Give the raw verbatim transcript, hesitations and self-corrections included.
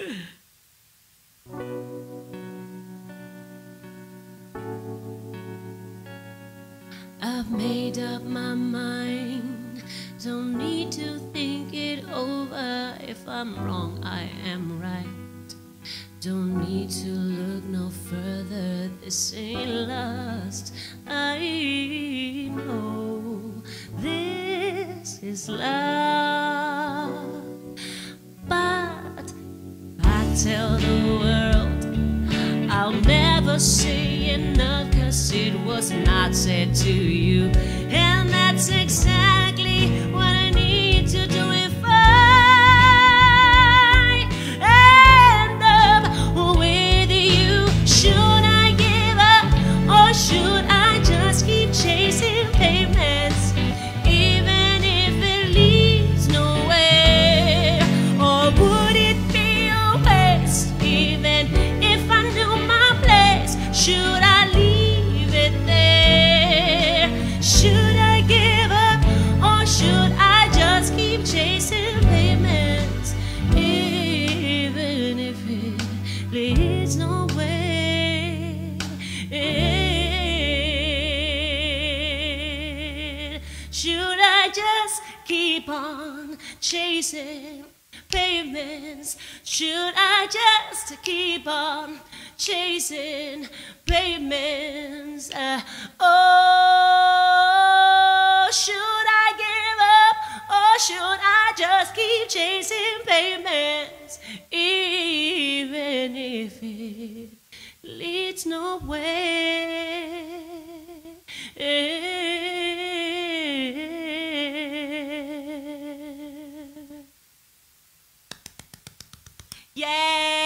I've made up my mind, don't need to think it over. If I'm wrong, I am right. Don't need to look no further, this ain't lust. I know this is love. But I tell the world I'll never say enough, 'cause it was not said to you. And that's exactly what I need to do if I end up with you. Should I give up, or should I just keep chasing pavements, even if it leads nowhere? Or would it be a waste, even if I knew my place? Should I leave it there? Should I give up, or should I just keep chasing pavements, even if it leads nowhere? Should I just keep on chasing pavements? Should I just keep on chasing pavements? Uh, oh, should I give up, or should I just keep chasing pavements, even if it leads nowhere? Yeah.